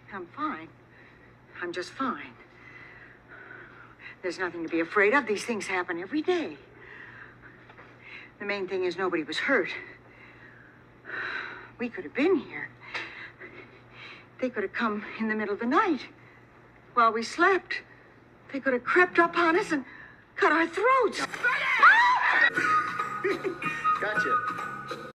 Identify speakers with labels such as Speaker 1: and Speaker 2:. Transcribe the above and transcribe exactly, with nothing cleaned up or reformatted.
Speaker 1: I'm fine. I'm just fine. There's nothing to be afraid of. These things happen every day. The main thing is nobody was hurt. We could have been here. They could have come in the middle of the night while we slept. They could have crept up on us and cut our throats.
Speaker 2: Gotcha.